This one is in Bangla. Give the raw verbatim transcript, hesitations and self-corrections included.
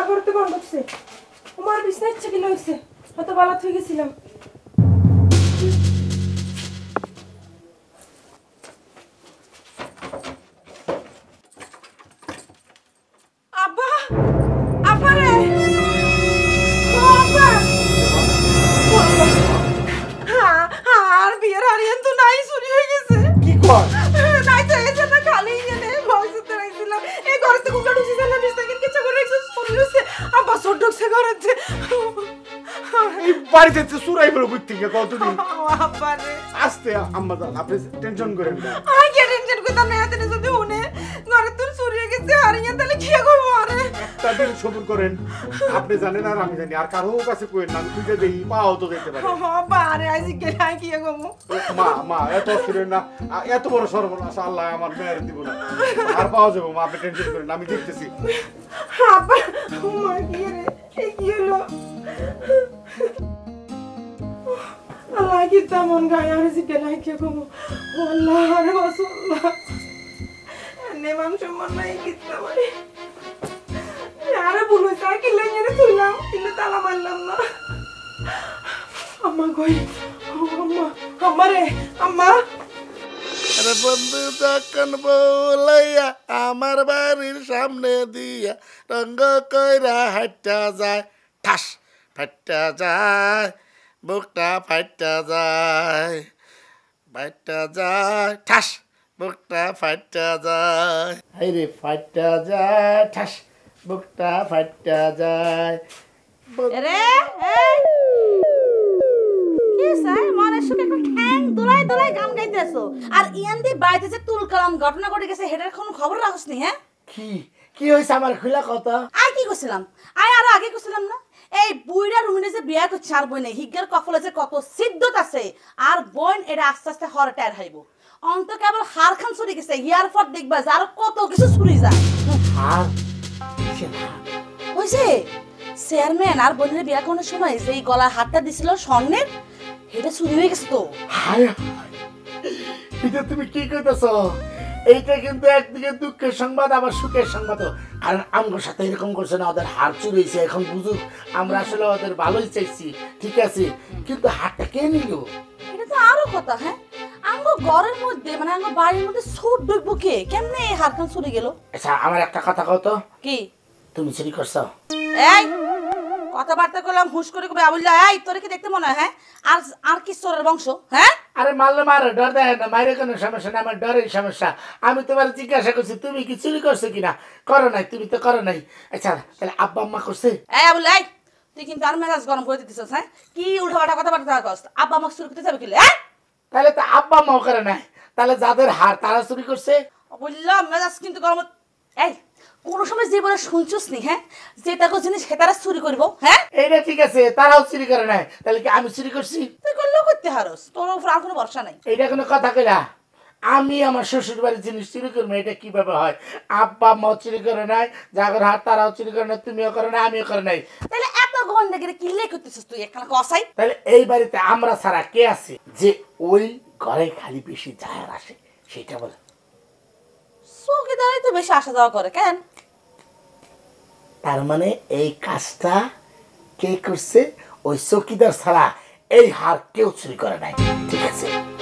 করতে কোন ঢুকছে আমার বিছনা ইচ্ছে কি লইছে হয়তো বালা থই গেছিলাম আব্বা আব্বা রে ও আব্বা আর বিয়ের হারিয়ান তো নাই চুরি হয়ে গেছে কি কর নাই তো এই জন্য খালি এনে বক্সতে রাখছিলাম এই ঘরে তো কুকুর ঢুকছে না বিছনা কিন কিছু করে রেখেছে চুরি হয়েছে আব্বা সর ঢুকছে ঘরেতে এই বাড়িতে তো চুরাই বড় বুঝতে গিয়ে কত দিন আব্বা রে আস্তে আম্মা জান আপনি টেনশন করেন না আই কে টেনশন করতাম না হাতে যদি উনে ঘরে তোর চুরি হয়ে গেছে হারিয়ান তাহলে কি করব আরে একটা দিন সবুর করেন আপনি জানেন আর আমি জানি আর কারো কাছে কইেন না আমি খুঁজে দেই পাও তো দেখতে পারে আব্বা আরে আজকে কে নাই কি করব মা মা এত ছিলেন না এত বড় সর্বনাশ আল্লাহ আমার মেয়ের দিব না আর পাওয়া যাবে মা আপনি টেনশন করেন না আমি দেখতেছি আব্বা মা কি রে এই কি হলো আল্লাহ কি তেমন গায়ে আর আজকে নাই কি করব আল্লাহ আরে রাসূলুল্লাহ নে মানুষ মন নাই কি তামারে আরে বলুই তা কি লাইনে তুললাম কিন্তু তালা মারলাম না আম্মা কই আম্মা আম্মা রে আম্মা আরে বন্ধু যখন বলাইয়া আমার বাড়ির সামনে দিয়া রঙ্গ কইরা হাঁটা যায় ঠাস ফাইটা যায় বুকটা ফাইটা যায় ফাইটা যায় ঠাস বুকটা ফাইটা যায় হাইরে ফাইটা যায় ঠাস বুকটা ফাইটা যায় রে এই কি সাই মনে সুকে একটা ঠ্যাং দোলাই দোলাই গান গাইতেছো আর ইয়ান্দি বাইতে যে তুল কালাম ঘটনা ঘটে গেছে হেডার কোনো খবর রাখছ নি হ্যাঁ কি কি হইছে আমার খুলা কথা আই কি কইছিলাম আই আর আগে কইছিলাম না এই বুইড়া রুমিনে যে বিয়া করছে আর বই নাই হিগের কফলে যে কত সিদ্ধত আছে আর বোন এটা আস্তে আস্তে হরে টায়ার হইব অন্ত কেবল হার খান চুরি গেছে ইয়ার পর দেখবা যার কত কিছু চুরি যায় আর হইছে চেয়ারম্যান আর বোনের বিয়া কোন সময় যে গলার হাতটা দিছিল স্বর্ণের এটা চুরি হয়ে গেছে তো হায় এটা তুমি কি কইতেছ এইটা কিন্তু একদিকে দুঃখের সংবাদ আবার সুখের সংবাদ কারণ আমার সাথে এরকম করছে না ওদের হার চুরি হয়েছে এখন বুঝুক আমরা আসলে ওদের ভালোই চাইছি ঠিক আছে কিন্তু হারটা কে নিল এটা তো আরো কথা হ্যাঁ আমগো ঘরের মধ্যে মানে আমগো বাড়ির মধ্যে ছোট ডইব কে কেমনে এই হারখান চুরি গেল আচ্ছা আমার একটা কথা কও তো কি তুমি চুরি করছো এই কথাবার্তা করলাম হুশ করে কবে আবুল্লাহ এই তোরে কি দেখতে মনে হয় হ্যাঁ আর আর কি চোরের বংশ হ্যাঁ আরে মারলে মারো ডর দেয় না মায়ের কোনো সমস্যা না আমার ডরের সমস্যা আমি তোমার জিজ্ঞাসা করছি তুমি কি চুরি করছো কিনা করো নাই তুমি তো করো নাই আচ্ছা তাহলে আব্বা আম্মা করছে এই আবুল্লাহ এই তুই কিন্তু আর মেজাজ গরম করে দিতেছিস হ্যাঁ কি উল্টাপাল্টা কথাবার্তা করছ আব্বা আম্মা চুরি করতে যাবে কি হ্যাঁ তাহলে তো আব্বা আম্মাও করে নাই তাহলে যাদের হার তারা চুরি করছে বললাম মেজাজ কিন্তু গরম এই কোন সময় জীবনে শুনছস নি হ্যাঁ যে তাকে জিনিস হেতারা চুরি করবো হ্যাঁ এইটা ঠিক আছে তারাও চুরি করে নাই তাহলে কি আমি চুরি করছি তুই করলেও করতে হারস তোর উপর আর কোনো ভরসা নাই এইটা কোনো কথা কইলা আমি আমার শ্বশুর বাড়ির জিনিস চুরি করবো এটা কিভাবে হয় আব্বা আম্মাও চুরি করে নাই জাগর হাত তারাও চুরি করে নাই তুমিও করে নাই আমিও করে নাই তাহলে এত গন্ধ গেলে কি লে করতেছিস তুই একখানা কসাই তাহলে এই বাড়িতে আমরা ছাড়া কে আছে যে ওই ঘরে খালি বেশি যায় আর আসে সেটা বলে চৌকিদারই তো বেশি আসা যাওয়া করে কেন তার মানে এই কাজটা কে করছে ওই চৌকিদার ছাড়া এই হার কেউ চুরি করে নাই ঠিক আছে